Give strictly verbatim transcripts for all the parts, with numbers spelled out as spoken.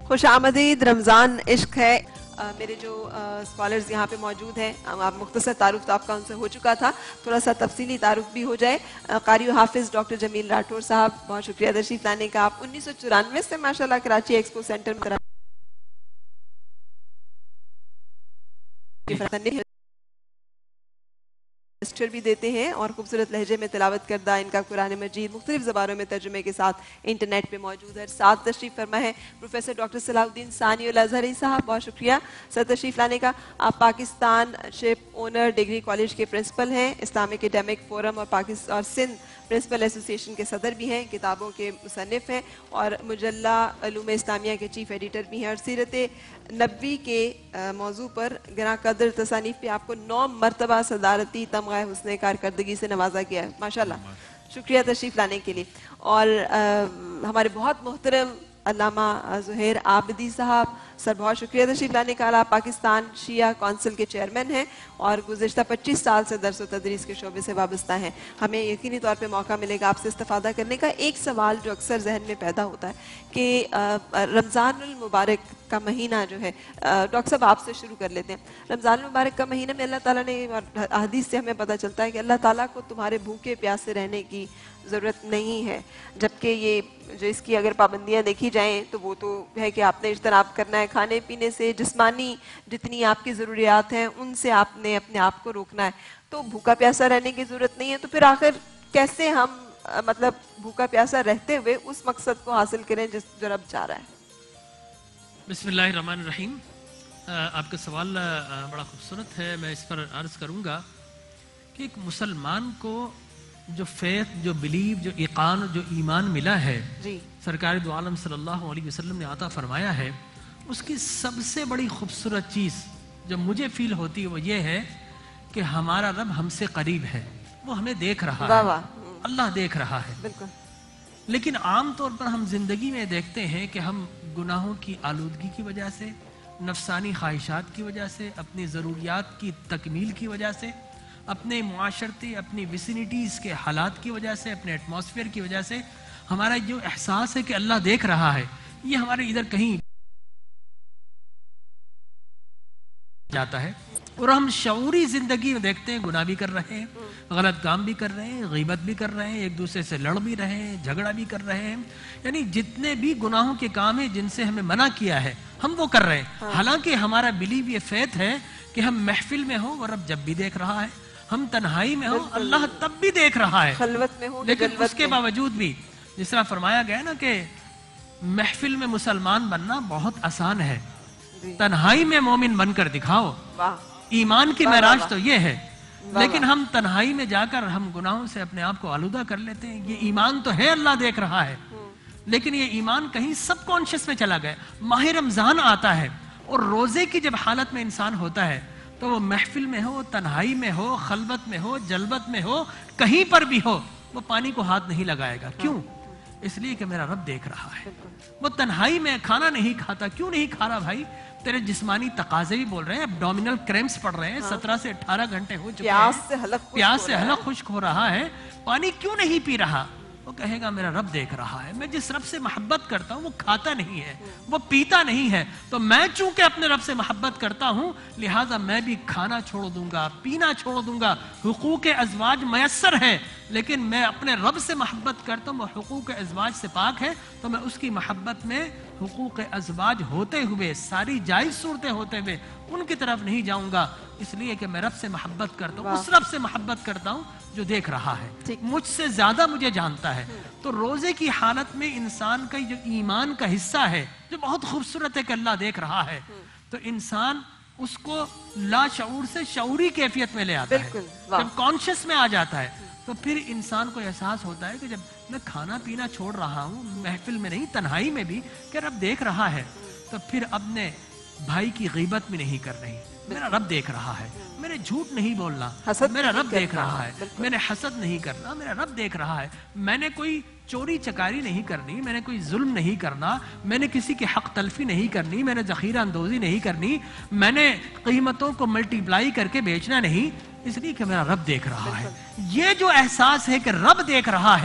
خوش آمدید رمضان عشق ہے. آ, میرے جو اسکالرز یہاں پہ موجود ہیں, آپ مختصر تعارف تو آپ کا ان سے ہو چکا تھا, تھوڑا سا تفصیلی تعارف بھی ہو جائے. قاری و حافظ ڈاکٹر جمیل راٹھور صاحب, بہت شکریہ تشریف لانے کا. آپ انیس سو چورانوے سے ماشاءاللہ کراچی ایکسپو سینٹر میں لیکچر بھی دیتے ہیں اور خوبصورت لہجے میں تلاوت کردہ ان کا قرآن مجید مختلف زبانوں میں ترجمے کے ساتھ انٹرنیٹ پہ موجود ہے. ساتھ تشریف فرما ہے پروفیسر ڈاکٹر صلاح الدین ثانی الازہری صاحب, بہت شکریہ سر تشریف لانے کا. آپ Pakistan ship owner degree college کے پرنسپل ہیں, اسلامک اکیڈمک فورم اور پاکستان اور سندھ پرنسپل ایسوسیشن کے صدر بھی ہیں, کتابوں کے مصنف ہیں اور مجلہ علوم اسلامیہ کے چیف ایڈیٹر بھی ہیں, اور سیرت نبوی کے موضوع پر گراں قدر تصانیف پہ آپ کو نو مرتبہ صدارتی تمغہ حسن کارکردگی سے نوازا گیا ہے. ماشاءاللہ, شکریہ تشریف لانے کے لیے. اور ہمارے بہت محترم علامہ زہیر عابدی صاحب, سر بہت شکریہ تشریف لانے کا. آپ پاکستان شیعہ کونسل کے چیئرمین ہیں اور گزشتہ پچیس سال سے درس و تدریس کے شعبے سے وابستہ ہیں. ہمیں یقینی طور پہ موقع ملے گا آپ سے استفادہ کرنے کا. ایک سوال جو اکثر ذہن میں پیدا ہوتا ہے کہ رمضان المبارک کا مہینہ جو ہے, ڈاکٹر صاحب آپ سے شروع کر لیتے ہیں. رمضان المبارک کا مہینہ میں اللہ تعالیٰ نے, حدیث سے ہمیں پتہ چلتا ہے کہ اللہ تعالیٰ کو تمہارے بھوکے پیاسے رہنے کی ضرورت نہیں ہے, جبکہ یہ جو اس کی اگر پابندیاں دیکھی جائیں تو وہ تو ہے کہ آپ نے اجتناب کرنا ہے کھانے پینے سے, جسمانی جتنی آپ کی ضروریات ہیں ان سے آپ نے اپنے آپ کو روکنا ہے. تو بھوکا پیاسا رہنے کی ضرورت نہیں ہے, تو پھر آخر کیسے ہم مطلب بھوکا پیاسا رہتے ہوئے اس مقصد کو حاصل کریں جس جو رب چاہ رہا ہے؟ بسم اللہ الرحمن الرحیم. آپ کا سوال بڑا خوبصورت ہے. میں اس پر عرض کروں گا کہ ایک مسلمان کو جو فیتھ, جو بلیو, جو ایقان, جو ایمان ملا ہے, جی سرکار دو عالم صلی اللہ علیہ وسلم نے عطا فرمایا ہے, اس کی سب سے بڑی خوبصورت چیز جو مجھے فیل ہوتی ہے وہ یہ ہے کہ ہمارا رب ہم سے قریب ہے, وہ ہمیں دیکھ رہا ہے, اللہ دیکھ رہا ہے. بالکل. لیکن عام طور پر ہم زندگی میں دیکھتے ہیں کہ ہم گناہوں کی آلودگی کی وجہ سے, نفسانی خواہشات کی وجہ سے, اپنی ضروریات کی تکمیل کی وجہ سے, اپنے معاشرتی, اپنی ویسینٹیز کے حالات کی وجہ سے, اپنے ایٹماسفیئر کی وجہ سے ہمارا جو احساس ہے کہ اللہ دیکھ رہا ہے, یہ ہمارے ادھر کہیں جاتا ہے. اور ہم شعوری زندگی میں دیکھتے ہیں گناہ بھی کر رہے ہیں, غلط کام بھی کر رہے ہیں, غیبت بھی کر رہے ہیں, ایک دوسرے سے لڑ بھی رہے ہیں, جھگڑا بھی کر رہے ہیں, یعنی جتنے بھی گناہوں کے کام ہیں جن سے ہمیں منع کیا ہے ہم وہ کر رہے ہیں. حالانکہ ہمارا بلیو یہ فیتھ ہے کہ ہم محفل میں ہوں اور رب جب بھی دیکھ رہا ہے, ہم تنہائی میں ہوں اللہ تب بھی دیکھ رہا ہے, خلوت میں ہوں, لیکن اس کے باوجود بھی جس طرح فرمایا گیا نا کہ محفل میں مسلمان بننا بہت آسان ہے, تنہائی میں مومن بن کر دکھاؤ. ایمان کی معراج تو یہ ہے, لیکن ہم تنہائی میں جا کر ہم گناہوں سے اپنے آپ کو آلودہ کر لیتے ہیں. یہ ایمان تو ہے اللہ دیکھ رہا ہے, لیکن یہ ایمان کہیں سب کانشیس میں چلا گیا. ماہ رمضان آتا ہے اور روزے کی جب حالت میں انسان ہوتا ہے تو وہ محفل میں ہو, تنہائی میں ہو, خلوت میں ہو, جلوت میں ہو, کہیں پر بھی ہو, وہ پانی کو ہاتھ نہیں لگائے گا. کیوں؟ اس لیے کہ میرا رب دیکھ رہا ہے. وہ تنہائی میں کھانا نہیں کھاتا. کیوں نہیں کھا رہا بھائی؟ تیرے جسمانی تقاضے بھی بول رہے ہیں, ابڈومینل کریمپس پڑ رہے ہیں, سترہ سے اٹھارہ گھنٹے ہو چکے ہیں, پیاس سے حلق خشک ہو رہا ہے, پانی کیوں نہیں پی رہا؟ وہ کہے گا میرا رب دیکھ رہا ہے. میں جس رب سے محبت کرتا ہوں وہ کھاتا نہیں ہے, وہ پیتا نہیں ہے, تو میں چونکہ اپنے رب سے محبت کرتا ہوں لہٰذا میں بھی کھانا چھوڑ دوں گا, پینا چھوڑ دوں گا. حقوق ازواج میسر ہے, لیکن میں اپنے رب سے محبت کرتا ہوں, وہ حقوق ازواج سے پاک ہے, تو میں اس کی محبت میں حقوق ازواج ہوتے ہوئے, ساری جائز صورتیں ہوتے ہوئے ان کی طرف نہیں جاؤں گا. اس لیے کہ میں رب سے محبت کرتا ہوں, اس رب سے محبت کرتا ہوں جو دیکھ رہا ہے, مجھ سے زیادہ مجھے جانتا ہے. تو روزے کی حالت میں انسان کا جو ایمان کا حصہ ہے جو بہت خوبصورت ہے کہ اللہ دیکھ رہا ہے, تو انسان اس کو لا شعور سے شعوری کیفیت میں لے آتا ہے. جب کانشیس میں آ جاتا ہے تو پھر انسان کو احساس ہوتا ہے کہ جب میں کھانا پینا چھوڑ رہا ہوں, محفل میں نہیں تنہائی میں بھی, کہ رب دیکھ رہا ہے, تو پھر اپنے بھائی کی غیبت بھی نہیں کر رہی, میرا رب دیکھ رہا ہے. میرے جھوٹ نہیں بولنا, میرا رب دیکھ رہا ہے. میں نے حسد نہیں کرنا, میرا رب دیکھ رہا ہے. میں نے کوئی چوری چکاری نہیں کرنی, میں نے کوئی ظلم نہیں کرنا, میں نے کسی کی حق تلفی نہیں کرنی, میں نے ذخیرہ اندوزی نہیں کرنی, میں نے قیمتوں کو ملٹی پلائی کر کے بیچنا نہیں, اس لیے کہ میرا رب دیکھ رہا ہے. یہ جو احساس ہے کہ رب دیکھ رہا ہے,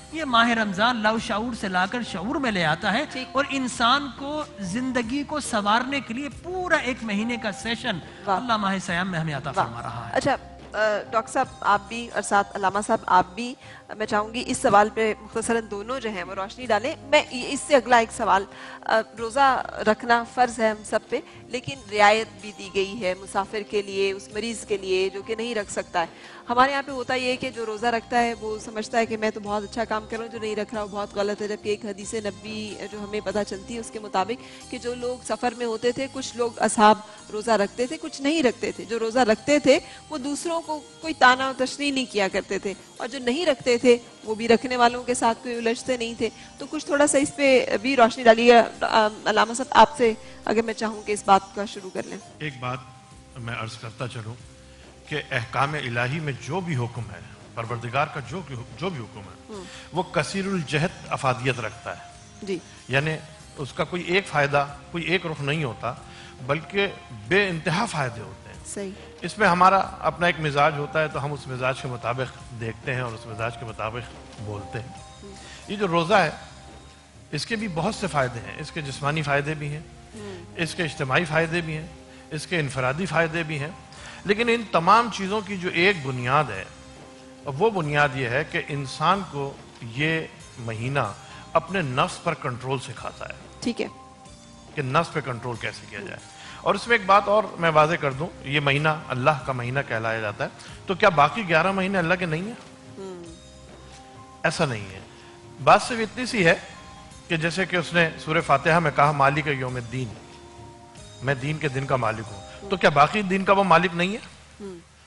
یہ ماہ رمضان لو شعور سے لا کر شعور میں لے آتا ہے اور انسان کو زندگی کو سنوارنے کے لیے پورا ایک مہینے کا سیشن اللہ ماہ سیام میں ہمیں عطا فرما رہا ہے. اچھا ڈاکٹر صاحب آپ بھی اور ساتھ علامہ صاحب آپ بھی میں چاہوں گی اس سوال پہ مختصراً دونوں جو ہیں وہ روشنی ڈالیں. میں اس سے اگلا ایک سوال, روزہ رکھنا فرض ہے ہم سب پہ, لیکن رعایت بھی دی گئی ہے مسافر کے لیے, اس مریض کے لیے جو کہ نہیں رکھ سکتا ہے. ہمارے یہاں پہ ہوتا یہ ہے کہ جو روزہ رکھتا ہے وہ سمجھتا ہے کہ میں تو بہت اچھا کام کر رہا ہوں, جو نہیں رکھ رہا وہ بہت غلط ہے. جبکہ ایک حدیث نبی جو ہمیں پتہ چلتی ہے اس کے مطابق کہ جو لوگ سفر میں ہوتے تھے, کچھ لوگ اصحاب روزہ رکھتے تھے, کچھ نہیں رکھتے تھے. جو روزہ رکھتے تھے وہ دوسروں کو کوئی تانا و تشنیع نہیں کیا کرتے تھے, اور جو نہیں رکھتے تھے وہ بھی رکھنے والوں کے ساتھ کوئی الجھتے نہیں تھے. تو کچھ تھوڑا سا اس پہ بھی روشنی ڈالیے. علامہ صاحب آپ سے اگر میں چاہوں کہ اس بات کا شروع کر لیں. ایک بات میں عرض کرتا چلوں کہ احکام الہی میں جو بھی حکم ہے, پروردگار کا جو جو بھی حکم ہے وہ کثیر الجہت افادیت رکھتا ہے جی, یعنی اس کا کوئی ایک فائدہ, کوئی ایک رخ نہیں ہوتا, بلکہ بے انتہا فائدے ہوتے ہیں. صحیح. اس میں ہمارا اپنا ایک مزاج ہوتا ہے تو ہم اس مزاج کے مطابق دیکھتے ہیں اور اس مزاج کے مطابق بولتے ہیں. یہ جو روزہ ہے اس کے بھی بہت سے فائدے ہیں. اس کے جسمانی فائدے بھی ہیں, اس کے اجتماعی فائدے بھی ہیں, اس کے انفرادی فائدے بھی ہیں, لیکن ان تمام چیزوں کی جو ایک بنیاد ہے وہ بنیاد یہ ہے کہ انسان کو یہ مہینہ اپنے نفس پر کنٹرول سکھاتا ہے. ٹھیک ہے, کہ نفس پہ کنٹرول کیسے کیا جائے. اور اس میں ایک بات اور میں واضح کر دوں, یہ مہینہ اللہ کا مہینہ کہلایا جاتا ہے, تو کیا باقی گیارہ مہینے اللہ کے نہیں ہیں؟ ایسا نہیں ہے. بات صرف اتنی سی ہے کہ جیسے کہ اس نے سورہ فاتحہ میں کہا مالک یوم الدین, میں دین کے دن کا مالک ہوں, تو کیا باقی دین کا وہ مالک نہیں ہے؟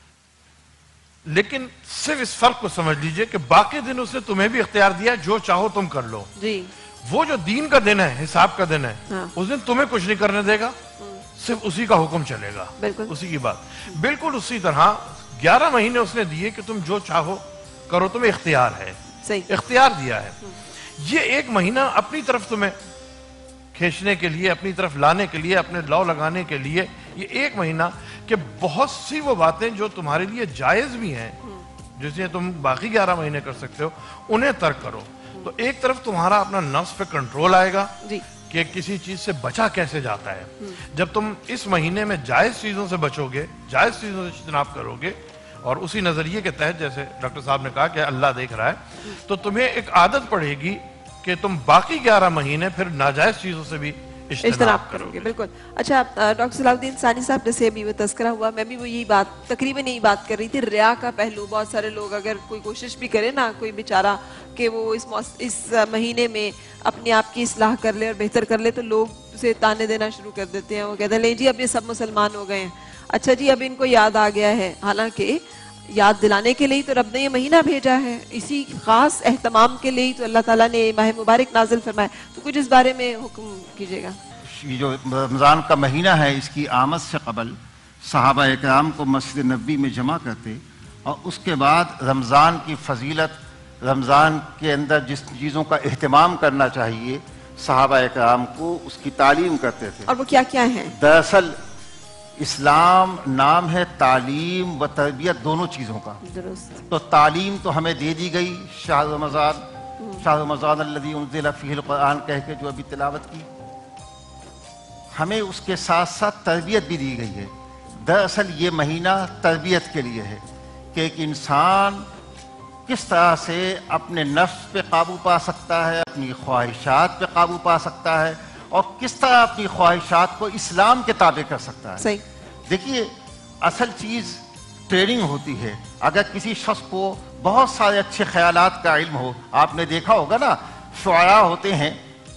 لیکن صرف اس فرق کو سمجھ لیجئے کہ باقی دن اس نے تمہیں بھی اختیار دیا, جو چاہو تم کر لو. جی, وہ جو دین کا دن ہے, حساب کا دن ہے, اس دن تمہیں کچھ نہیں کرنے دے گا, صرف اسی کا حکم چلے گا, اسی کی بات. بالکل اسی طرح گیارہ مہینے اس نے دیے کہ تم جو چاہو کرو, تمہیں اختیار ہے, اختیار دیا ہے. یہ ایک مہینہ اپنی طرف تمہیں کھینچنے کے لیے, اپنی طرف لانے کے لیے, اپنے لو لگانے کے لیے, یہ ایک مہینہ کہ بہت سی وہ باتیں جو تمہارے لیے جائز بھی ہیں, جسے تم باقی گیارہ مہینے کر سکتے ہو, انہیں ترک کرو. تو ایک طرف تمہارا اپنا نفس پہ کنٹرول آئے گا کہ کسی چیز سے بچا کیسے جاتا ہے. جب تم اس مہینے میں جائز چیزوں سے بچو گے, جائز چیزوں سے اجتناب کرو گے, اور اسی نظریے کے تحت جیسے ڈاکٹر صاحب نے کہا کہ اللہ دیکھ رہا ہے, تو تمہیں ایک عادت پڑے گی کہ تم باقی گیارہ مہینے پھر ناجائز چیزوں سے بھی اجتناب کرو گے. بالکل. اچھا ڈاکٹر صلاح الدین ثانی صاحب, جیسے ابھی وہ تذکرہ ہوا, میں بھی وہ یہی بات تقریباً یہی بات کر رہی تھی, ریا کا پہلو. بہت سارے لوگ اگر کوئی کوشش بھی کرے نا, کوئی بیچارہ کہ وہ اس اس مہینے میں اپنے آپ کی اصلاح کر لے اور بہتر کر لے, تو لوگ اسے تانے دینا شروع کر دیتے ہیں. وہ کہتے ہیں لیں جی اب یہ سب مسلمان ہو گئے ہیں, اچھا جی اب ان کو یاد آ گیا ہے. حالانکہ یاد دلانے کے لیے تو رب نے یہ مہینہ بھیجا ہے, اسی خاص اہتمام کے لیے تو اللہ تعالیٰ نے ماہ مبارک نازل فرمایا. تو کچھ اس بارے میں حکم کیجیے گا. یہ جو رمضان کا مہینہ ہے, اس کی آمد سے قبل صحابہ اکرام کو مسجد نبوی میں جمع کرتے, اور اس کے بعد رمضان کی فضیلت, رمضان کے اندر جس چیزوں کا اہتمام کرنا چاہیے صحابہ اکرام کو, اس کی تعلیم کرتے تھے. اور وہ کیا کیا ہیں؟ دراصل اسلام نام ہے تعلیم و تربیت دونوں چیزوں کا. درست. تو تعلیم تو ہمیں دے دی گئی, شہر رمضان, شہر رمضان الذی انزل فیہ القرآن کہہ کے جو ابھی تلاوت کی, ہمیں اس کے ساتھ ساتھ تربیت بھی دی گئی ہے. دراصل یہ مہینہ تربیت کے لیے ہے کہ ایک انسان کس طرح سے اپنے نفس پہ قابو پا سکتا ہے, اپنی خواہشات پہ قابو پا سکتا ہے, اور کس طرح اپنی خواہشات کو اسلام کے تابع کر سکتا ہے. صحیح. دیکھیے اصل چیز ٹریننگ ہوتی ہے. اگر کسی شخص کو بہت سارے اچھے خیالات کا علم ہو, آپ نے دیکھا ہوگا نا شعراء ہوتے ہیں,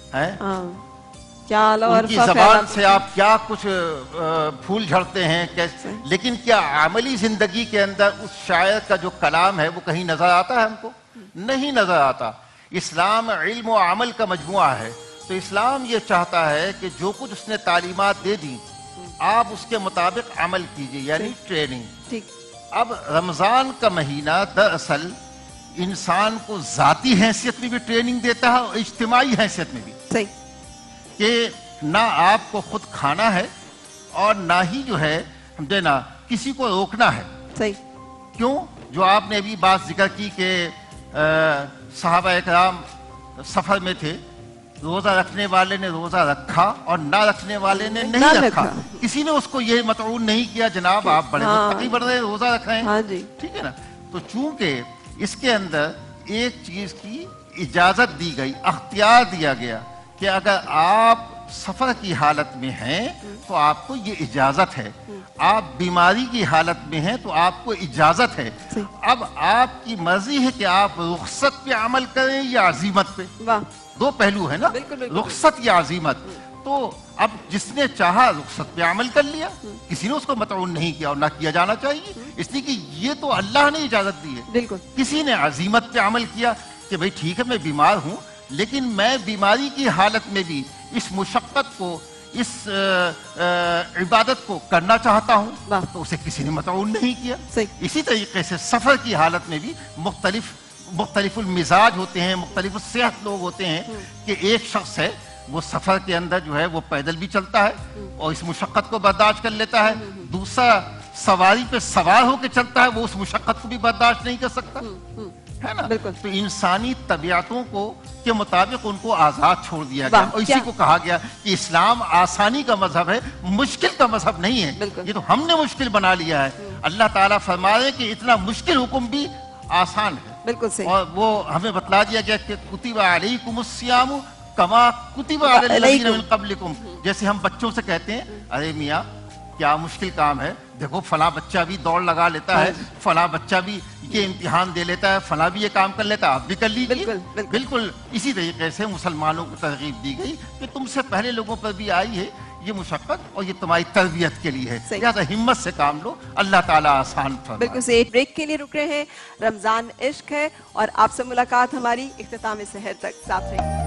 ان کی زبان سے آپ کیا کچھ پھول جھڑتے ہیں, لیکن کیا عملی زندگی کے اندر اس شاعر کا جو کلام ہے وہ کہیں نظر آتا ہے؟ ہم کو نہیں نظر آتا. اسلام علم و عمل کا مجموعہ ہے, تو اسلام یہ چاہتا ہے کہ جو کچھ اس نے تعلیمات دے دی آپ اس کے مطابق عمل کیجئے, یعنی ٹریننگ. اب رمضان کا مہینہ دراصل انسان کو ذاتی حیثیت میں بھی ٹریننگ دیتا ہے اور اجتماعی حیثیت میں بھی. صحیح. کہ نہ آپ کو خود کھانا ہے اور نہ ہی جو ہے سمجھے نا کسی کو روکنا ہے. صحیح. کیوں؟ جو آپ نے ابھی بات ذکر کی کہ सहाबा इकराम सफर में थे, रोजा रखने वाले ने रोजा रखा और ना रखने वाले ने नहीं रखा, किसी ने उसको ये मतऊन नहीं किया जनाब आप बड़े मुत्तकी बन रहे रोजा रख रहे हैं, ठीक है ना। तो चूंकि इसके अंदर एक चीज की इजाजत दी गई, अख्तियार दिया गया कि अगर आप सफर की हालत में हैं तो आपको ये इजाजत है, आप बीमारी की हालत में हैं तो आपको इजाजत है। अब आपकी मर्जी है कि आप रुखसत पे अमल करें या अजीमत पे, दो पहलू है ना, रुखसत या अजीमत। तो अब जिसने चाहा रुखसत पे अमल कर लिया, किसी ने उसको मतऊन नहीं किया और ना किया जाना चाहिए, इसलिए कि ये तो अल्लाह ने इजाजत दी है। किसी ने अजीमत पे अमल किया कि भाई ठीक है मैं बीमार हूं लेकिन मैं बीमारी की हालत में भी इस मुशक्कत को, इस इबादत को करना चाहता हूँ, तो उसे किसी ने मतऊन नहीं किया। इसी तरीके से सफर की हालत में भी मुख्तलिफ मुख्तलिफुल मिजाज होते हैं, मुख्तलिफ सेहत लोग होते हैं कि एक शख्स है वो सफर के अंदर जो है वो पैदल भी चलता है और इस मुशक्कत को बर्दाश्त कर लेता है, दूसरा सवारी पे सवार होकर चलता है, वो उस मुशक्कत को भी बर्दाश्त नहीं कर सकता, है ना। तो इंसानी तबीयतों को के मुताबिक उनको आजाद छोड़ दिया गया और इसी को कहा गया कि इस्लाम आसानी का मजहब है, मुश्किल का मजहब नहीं है। ये तो हमने मुश्किल बना लिया है। अल्लाह ताला फरमा रहे कि इतना मुश्किल हुक्म भी आसान है, बिल्कुल सही। और वो हमें बतला दिया गया कि कुतिबा अलैकुमुस्सियामु कमा कुतिबा अलल्लज़ीना मिन क़ब्लिकुम। जैसे हम बच्चों से कहते हैं अरे मियाँ क्या मुश्किल काम है, देखो फला बच्चा भी दौड़ लगा लेता है, फला बच्चा भी ये इम्तिहान दे लेता है, फला भी ये काम कर लेता है, आप भी कर लीजिए। बिल्कुल, बिल्कुल।, बिल्कुल इसी तरीके से मुसलमानों को तरगीब दी गई कि तुमसे पहले लोगों पर भी आई है ये मुशक्कत और ये तुम्हारी तरबियत के लिए है, लिहाजा हिम्मत से काम लो, अल्लाह ताला आसान फरमाए। बिल्कुल से एक ब्रेक के लिए रुक रहे हैं, रमजान इश्क है और आपसे मुलाकात हमारी इख्तिताम सहर तक, साथ रहिए।